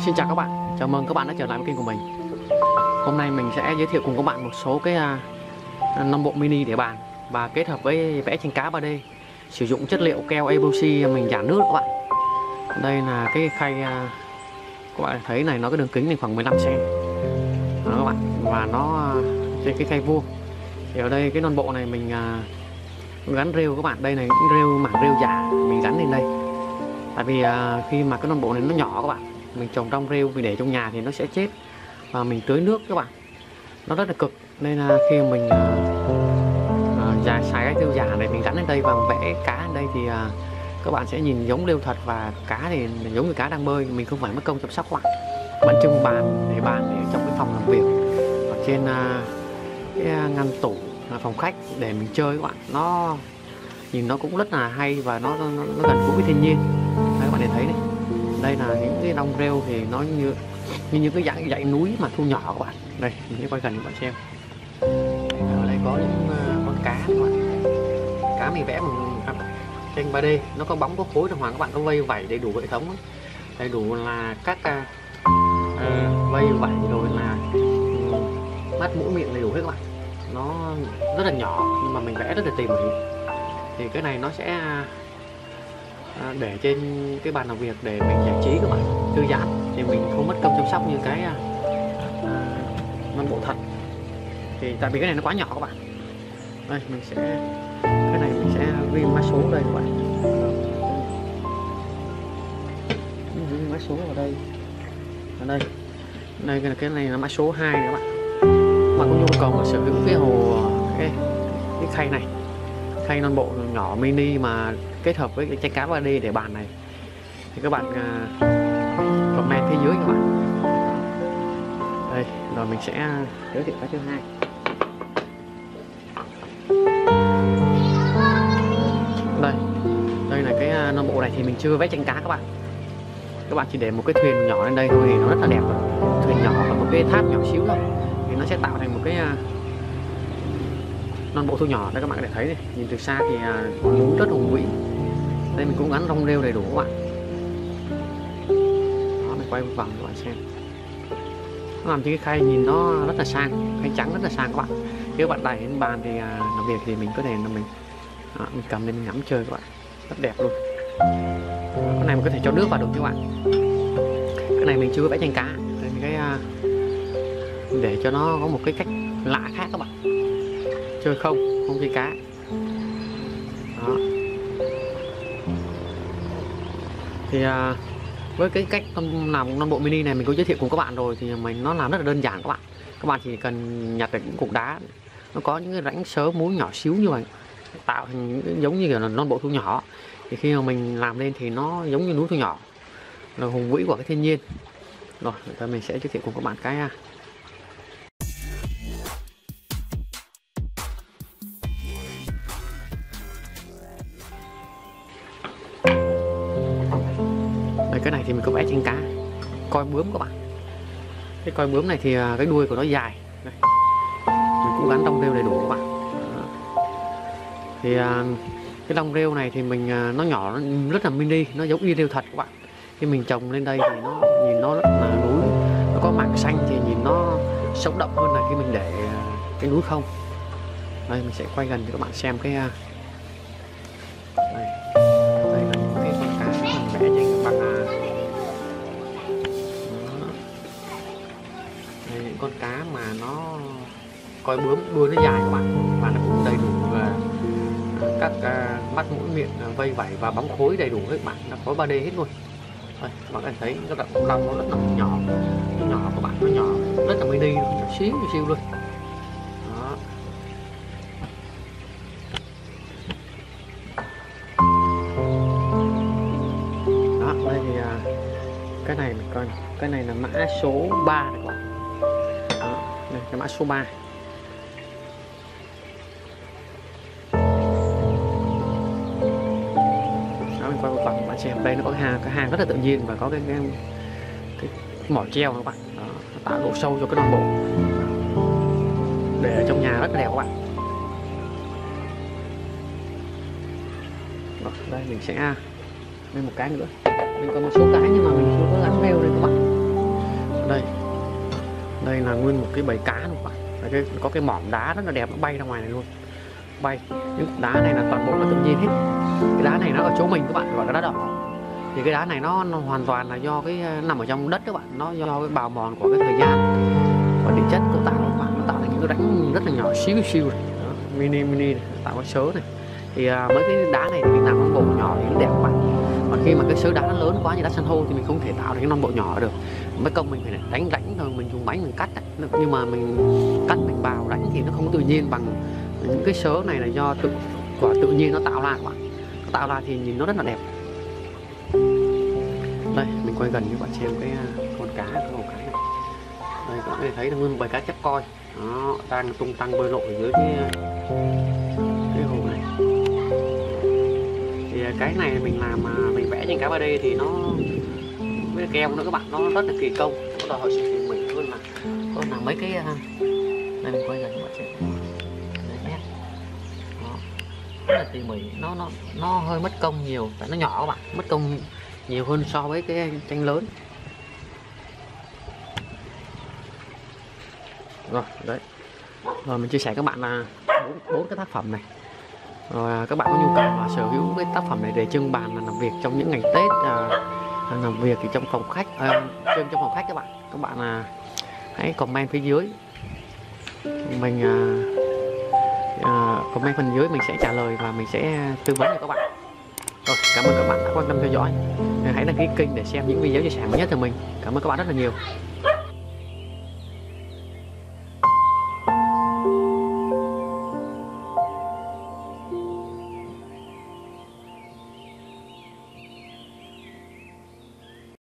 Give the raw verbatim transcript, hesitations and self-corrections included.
Xin chào các bạn, chào mừng các bạn đã trở lại với kênh của mình. Hôm nay mình sẽ giới thiệu cùng các bạn một số cái uh, non bộ mini để bàn và kết hợp với vẽ tranh cá ba D, sử dụng chất liệu keo epoxy mình dán nước các bạn. Đây là cái khay, uh, các bạn thấy này, nó cái đường kính này khoảng mười lăm xăng ti mét đó các bạn, và nó uh, trên cái khay vuông. Thì ở đây cái non bộ này mình uh, gắn rêu các bạn, đây này rêu mảng rêu giả mình gắn lên đây. Tại vì uh, khi mà cái non bộ này nó nhỏ các bạn, mình trồng trong rêu mình để trong nhà thì nó sẽ chết, và mình tưới nước các bạn nó rất là cực, nên là khi mình uh, uh, xài cái rêu giả này mình gắn lên đây và vẽ cá lên đây thì uh, các bạn sẽ nhìn giống rêu thật, và cá thì giống như cá đang bơi, mình không phải mất công chăm sóc các bạn. Bạn trưng bàn để bàn để trong cái phòng làm việc hoặc trên uh, cái ngăn tủ là phòng khách để mình chơi các bạn, nó nhìn nó cũng rất là hay và nó, nó, nó gần gũi với thiên nhiên. Đấy, các bạn để thấy này, đây là những cái đong rêu thì nó như như những cái dãy dãy núi mà thu nhỏ các bạn. Đây mình sẽ quay gần cho các bạn xem. Ở đây có những uh, con cá các bạn, cá mình vẽ bằng tranh ba D, nó có bóng có khối đàng hoàng các bạn, có vây vảy đầy đủ hệ thống, đầy đủ là các uh, uh, vây vảy rồi là um, mắt mũi miệng đầy đủ hết các bạn. Nó rất là nhỏ nhưng mà mình vẽ rất là tỉ mỉ. Thì cái này nó sẽ À, để trên cái bàn làm việc để mình giải trí các bạn, thư giãn, thì mình không mất công chăm sóc như cái à, non bộ thật. Thì tại vì cái này nó quá nhỏ các bạn. Đây mình sẽ, cái này mình sẽ ghi mã số đây các bạn, ghi mã số ở đây, ở đây, đây cái, cái này là mã số hai các bạn. Mà có nhu cầu mà sử dụng cái hồ cái, cái khay này, khay non bộ nhỏ mini mà kết hợp với cái tranh cá ba D để bàn này, thì các bạn uh, comment phía dưới các bạn. Đây rồi mình sẽ giới thiệu cái thứ hai. Đây đây là cái uh, non bộ này thì mình chưa vẽ tranh cá các bạn. Các bạn chỉ để một cái thuyền nhỏ lên đây thôi thì nó rất là đẹp rồi. Thuyền nhỏ và một cái tháp nhỏ xíu thôi thì nó sẽ tạo thành một cái uh, non bộ thu nhỏ. Đây các bạn có thể thấy này, nhìn từ xa thì uh, núi rất hùng vĩ. Đây mình cũng gắn rong rêu đầy đủ các bạn. Đó, mình quay một vòng cho các bạn xem. Nó làm cho cái khay nhìn nó rất là sang, khay trắng rất là sang các bạn. Nếu bạn đẩy lên bàn thì uh, làm việc thì mình có thể là mình đó, mình cầm lên mình ngắm chơi các bạn, rất đẹp luôn. Cái này mình có thể cho nước vào được các bạn. Cái này mình chưa có vẽ tranh cá, đây cái uh, để cho nó có một cái cách lạ khác các bạn. Chơi không, không chơi cá. Đó. Thì à, với cái cách làm non bộ mini này mình có giới thiệu cùng các bạn rồi, thì mình nó làm rất là đơn giản các bạn. Các bạn chỉ cần nhặt được những cục đá, nó có những cái rãnh sớ múi nhỏ xíu như vậy, tạo thành những giống như kiểu là non bộ thu nhỏ. Thì khi mà mình làm lên thì nó giống như núi thu nhỏ, là hùng vĩ của cái thiên nhiên. Rồi giờ mình sẽ giới thiệu cùng các bạn cái cái này thì mình có vẽ tranh cá coi bướm các bạn. Cái coi bướm này thì cái đuôi của nó dài. Đây, mình cũng gắn rong rêu đầy đủ các bạn. Đó. Thì cái rong rêu này thì mình nó nhỏ, nó rất là mini, nó giống y rêu thật các bạn. Khi mình trồng lên đây thì nó nhìn nó rất là núi, nó có mảng xanh thì nhìn nó sống động hơn là khi mình để cái núi không. Đây mình sẽ quay gần cho các bạn xem cái đây. Đây là những cái con cá mình vẽ trên bằng con cá mà nó coi bướm, đuôi nó dài các bạn, và nó cũng đầy đủ uh, các uh, mắt mũi miệng uh, vây vảy và bóng khối đầy đủ hết bạn, nó khối ba D hết luôn. Đây, các bạn thấy rất là lông, nó rất là nhỏ, nhỏ các bạn, nó nhỏ rất là mini, nhỏ xíu xíu luôn. Đó. Đó, đây thì uh, cái này mình coi, cái này là mã số ba này các bạn. Đây, cái mã số ba. Đó, mình quay một vòng bạn xem. Đây nó có cái hang, cái hang rất là tự nhiên và có cái cái, cái mỏ treo các bạn. Đó, nó tạo độ sâu cho cái non bộ. Để ở trong nhà rất là đẹp các bạn. Rồi, đây mình sẽ lên một cái nữa. Mình còn một số cái nhưng mà mình chưa có gắn rêu đây các bạn. nguyên một cái bầy cá luôn bạn. Cái, có cái mỏm đá rất là đẹp, nó bay ra ngoài này luôn, bay. Những đá này là toàn bộ là tự nhiên hết. Cái đá này nó ở chỗ mình các bạn gọi là đá đỏ. Thì cái đá này nó, nó hoàn toàn là do cái nằm ở trong đất các bạn, nó do cái bào mòn của cái thời gian và địa chất cấu tạo các bạn, nó tạo thành những cái rãnh rất là nhỏ xíu xíu này. Đó, mini mini này, tạo cái sớ này. Thì à, mấy cái đá này thì mình làm non bộ nhỏ thì nó đẹp các bạn. Còn khi mà cái sớ đá nó lớn quá như đá san hô thì mình không thể tạo được cái non bộ nhỏ được. Mấy công mình phải đánh rãnh thôi, mình dùng máy mình cắt ấy. Nhưng mà mình cắt mình bào rãnh thì nó không có tự nhiên bằng những cái sớ này, là do tự quả tự nhiên nó tạo ra các bạn. Nó tạo ra thì nhìn nó rất là đẹp. Đây mình quay gần cho bạn xem cái con cá, cái hồ cá này. Đây các bạn có thể thấy là nguyên bầy cá chép coi nó đang tung tăng bơi lội dưới cái cái hồ này. Thì cái này mình làm mà mình vẽ trên cá ba D thì nó với keo nữa các bạn, nó rất là kỳ công, nó đòi hỏi sự tỉ mỉ hơn là hơn là mấy cái. Đây mình quay gần cho bạn xem. Đấy nhé. Đó, rất là tỉ mỉ, nó nó nó hơi mất công nhiều, tại nó nhỏ các bạn, mất công nhiều hơn so với cái tranh lớn. Rồi đấy, rồi mình chia sẻ các bạn là bốn, bốn cái tác phẩm này. Rồi các bạn có nhu cầu mà sở hữu cái tác phẩm này để trưng bày là làm việc trong những ngày Tết, à, làm việc thì trong phòng khách, à, trong phòng khách các bạn các bạn là hãy comment phía dưới, mình à, à, comment phần dưới mình sẽ trả lời và mình sẽ tư vấn cho các bạn. Rồi, cảm ơn các bạn đã quan tâm theo dõi. Hãy đăng ký kênh để xem những video chia sẻ mới nhất từ mình. Cảm ơn các bạn rất là nhiều.